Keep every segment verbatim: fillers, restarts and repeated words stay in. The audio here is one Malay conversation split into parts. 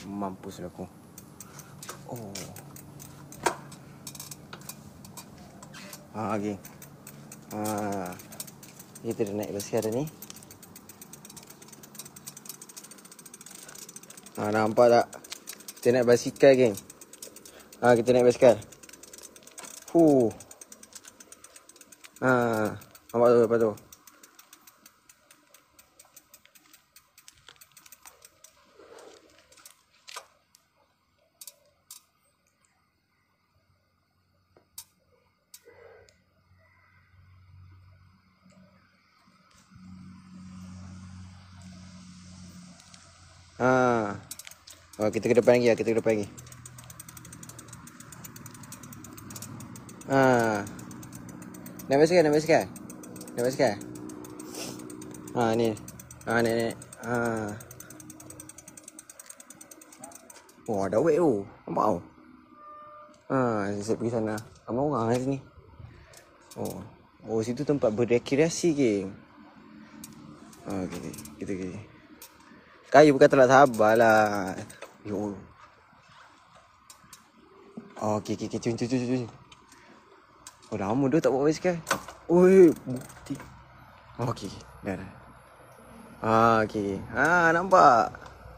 Mampus aku. Oh. Ha, geng. Ha. Kita dah naik basikal dah ni. Ha, nampak tak? Kita naik basikal, geng. Ha, kita naik basikal. Huh. Ha, nampak tu lepas tu. Ha. Oh, kita ke depan lagi lah, kita ke depan lagi. Ha. Naik basikal, naik basikal. Naik basikal. Ha, ni. Ha, naik, naik. Ha. Oh, ada wet tu. Nampak tau? Ha, saya pergi sana. Ramai orang kat sini. Oh. Oh, situ tempat berrekreasi, geng. Ha, okay, okay. Kita pergi. Kayu bukan tak sabarlah. Yo. Oh, okey okey okey, cun cun cun cun. Oh, lama dah tak bawa basikal. Oi, bukti. Oh, okey okey. Dah dah. Ah, okey. Ah, nampak.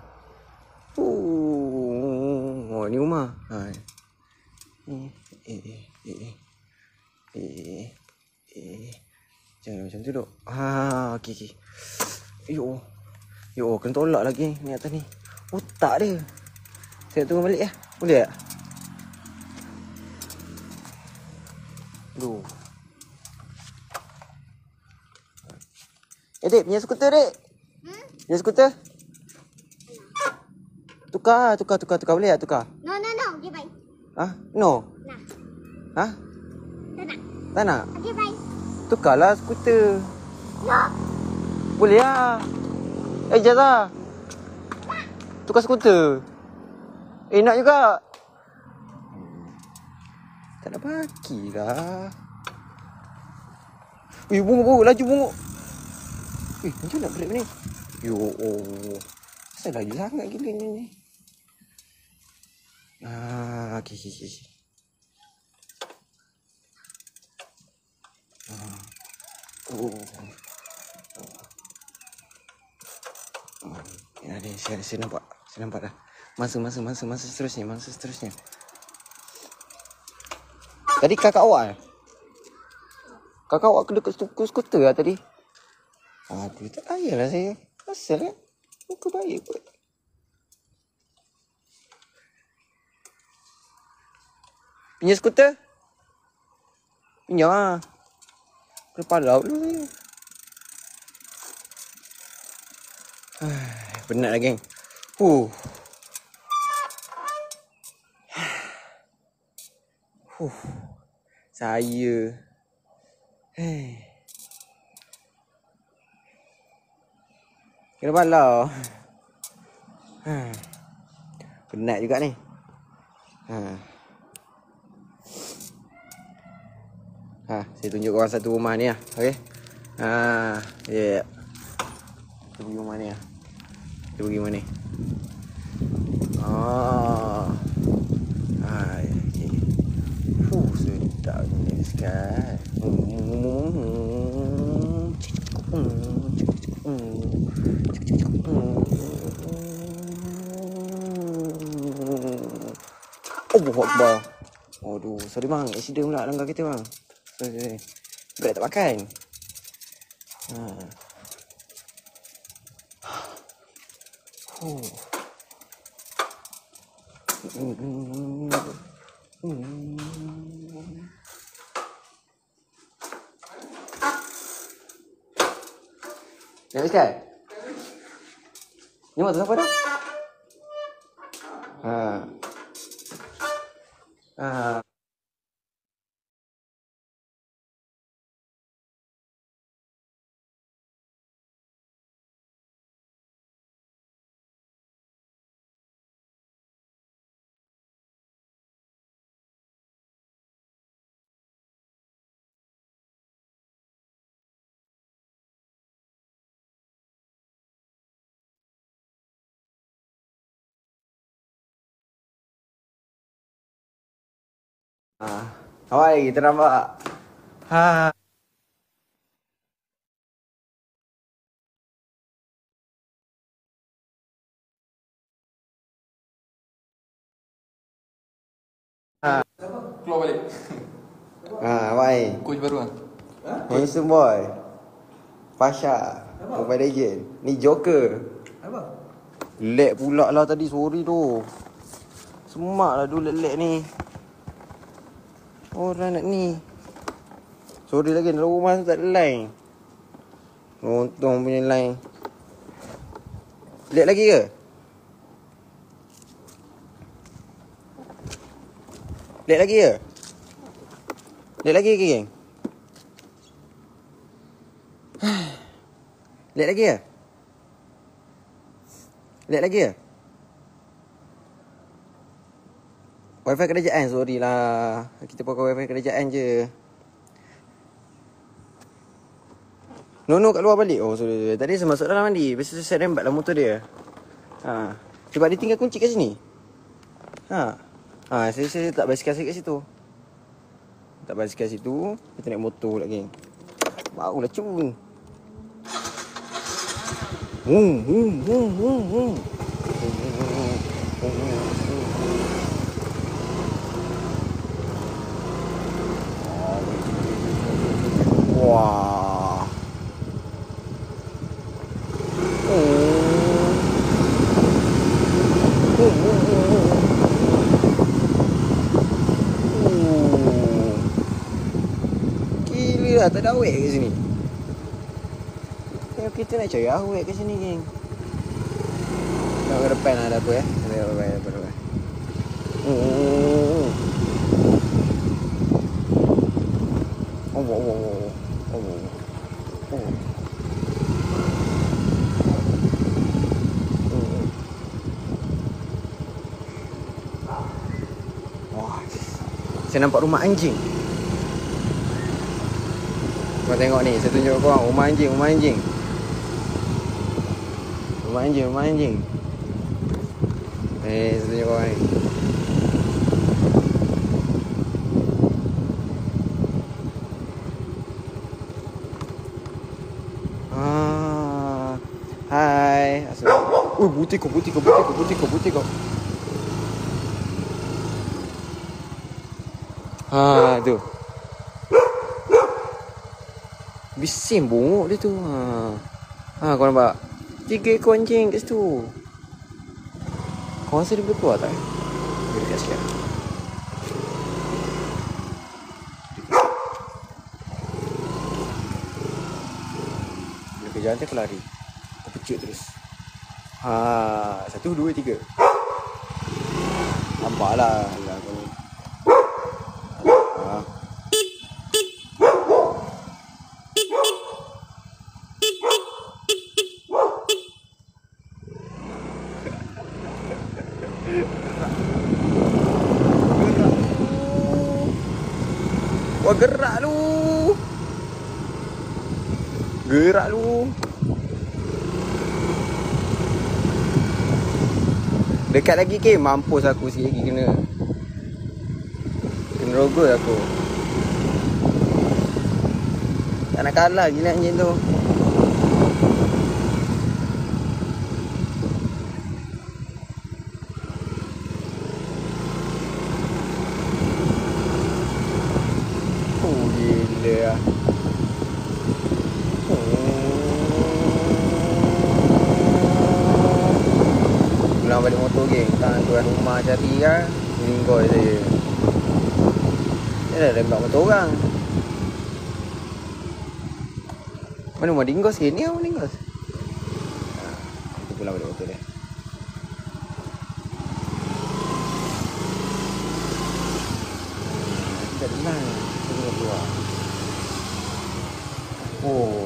Uh, oh, ni rumah. Ha. Eh eh eh eh. Eh eh. Jangan macam tu duk. Ha, okey okey. Yo. Yo, kena tolak lagi ni atas ni. Otak dia. Saya tunggu balik ya. Boleh tak? Duh. Eh, Dek, punya skuter, Dek. Hmm? Punya skuter. Tukar, tukar, tukar, tukar. Boleh tak tukar? No, no, no. Okay, bye. Ha? No? Nah. Ha? Tak nak. Tak nak? Okay, bye. Tukarlah skuter. No. Boleh lah. Eh, Jaza. Tukar skuter. Eh, nak juga. Tak nak bagilah. Eh, bunguk-bunguk. Laju bunguk. Eh, macam nak break ni? Yo, oh. Asal laju sangat gila ni. Ah, okey, okey, okey. Ah. Oh. Oh. Ya, ni saya, saya nampak. Saya nampak dah. Masa, masa, masa, masa seterusnya. Masa seterusnya. Tadi kakak awak eh? Kakak awak kena ke skuter lah tadi. Aduh, tak payahlah saya. Asal kan? Muka baik kot. Pinjam skuter? Pinjam lah. Kena palau dulu saya. Penat lah, geng. Huh. Huh. Saya. Hei. Kena palau. Penat juga ni. Ha. Ha, saya tunjuk korang satu rumah ni lah. Okey. Ha, ya. Yeah. Kita pergi rumah ni lah. Kita pergi rumah ni. Oh. Ha, okey. Fuh, sedap ni sekali. Oh, Akbar. Aduh, sorry bang. Accident pula langgar kita bang. Sorry, sorry. Berat tak makan. Ha. Oh. Hmm. Hmm. Nak basikal? Ni motor siapa dah? Ha. Ha. Ah, awak kita nampak. Ha. Ha. Keluar balik. Ha, awak. Coach baru ah. Handsome boy. Pasha. Mobile Legend. Ni Joker. Apa? Lag pula lah tadi, sorry tu. Semak lah tu lag-lag ni. Orang nak ni. Sorry lagi, dalam rumah tu tak ada line. Untung punya line. Lag lagi ke? Lag lagi ke? Lag lagi ke, geng? Lag lagi ke? Lag lagi ke? Wifi kerajaan, sorry lah. Kita pakai wifi kerajaan je. Nono kat luar balik. Oh, sorry. Tadi saya masuk dalam mandi. Biasa saya rembat lah motor dia. Ha. Sebab dia tinggal kunci kat sini. Ha. Ha, saya, saya tak basikal saya kat situ. Tak basikal situ. Kita naik motor pula, geng. Barulah cun. Hum, hum, hum, hum, hum. Wah. Oh. Oh, oh, oh, oh. Oh. Gila lah, tak ada awet kat sini. Tengok kita nak cari awet kat sini, geng. Tengok ke depan lah ada apa ya. Tengok ke depan, depan, depan. Oh, oh, oh. Oh, oh, oh, oh. Oh, oh. Oh. Wah, saya nampak rumah anjing. Kau tengok ni, saya tunjuk kau rumah anjing, rumah anjing. Rumah anjing, rumah anjing. Eh, saya tunjuk kau ni. Ah, hai. Assalamualaikum. Uh, butik kau, butik kau, butik kau, butik kau, butik kau. Ha, tu. Bising bongok dia tu. Ha. Ha, kau nampak? Tiga ekor anjing kat situ. Kau rasa dia boleh keluar tak? Dia dekat sikit. Dia kejar nanti aku lari. Aku pecut terus. Ha, satu, dua, tiga. Nampaklah. Alah, kau ni. Ha. Wah, gerak lu. Gerak lu. Dekat lagi ke? Mampus aku sikit lagi kena. Kena rogol aku. Tak nak kalah gila anjing tu. Oh gila lah. Pulang balik motor, geng. Tak tuan rumah cari kan. Ringgoi saja. Dia dah rembat motor orang. Mana rumah Dinggos ke? Ni rumah Dinggos. Ha, kita pulang balik motor dia. Tak ada lah. Kita kena keluar. Oh.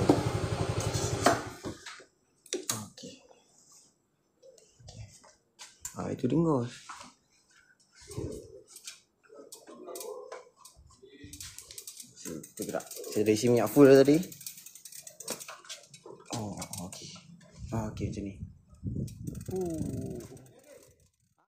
Okey. Ah, itu Dinggos. Kita gerak. Saya dah isi minyak full dah tadi. Oh, okey. Ah, okey macam ni. Uh.